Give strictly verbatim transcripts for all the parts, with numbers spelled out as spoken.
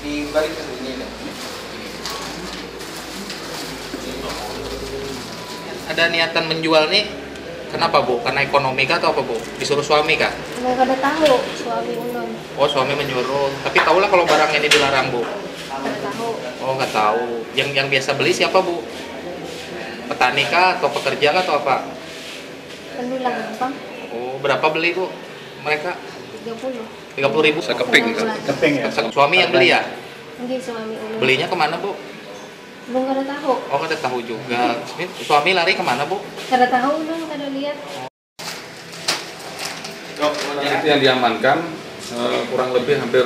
di balik ini nih. Ada niatan menjual nih, kenapa Bu? Karena ekonomi kah atau apa Bu? Disuruh suami kah? Nggak ada tahu suami ulun. Oh suami menyuruh, tapi tahulah kalau barang ini dilarang Bu? Nggak tahu. Oh nggak tahu. Yang yang biasa beli siapa Bu? Petani kah atau pekerja kah atau apa? Pendulang bang. Oh berapa beli Bu? Mereka? tiga puluh. tiga puluh ribu? Sekeping kan? Keping ya. Suami yang beli ya? Ini suami ulun. Belinya kemana Bu? Belum ada tahu. Oh nggak ada tahu juga. Ini suami lari kemana Bu? Nggak ada tahu ulun, nggak ada lihat. Itu yang diamankan eh, kurang lebih hampir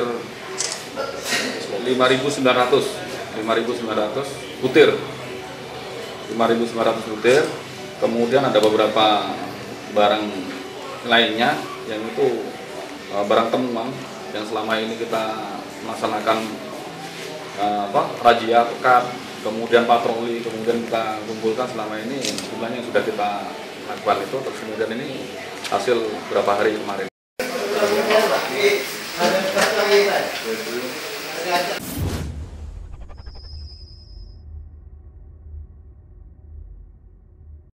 lima ribu sembilan ratus butir. lima ribu sembilan ratus butir. Kemudian ada beberapa barang lainnya yang itu eh, barang temuan yang selama ini kita melaksanakan eh, apa? razia pekat, kemudian patroli, kemudian kita kumpulkan selama ini jumlahnya yang sudah kita lakukan itu, terus kemudian ini hasil berapa hari kemarin.